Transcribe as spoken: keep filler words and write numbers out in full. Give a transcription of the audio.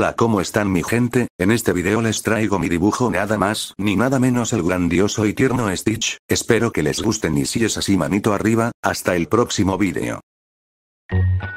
Hola, ¿cómo están mi gente? En este video les traigo mi dibujo nada más ni nada menos el grandioso y tierno Stitch. Espero que les gusten y si es así manito arriba, hasta el próximo video.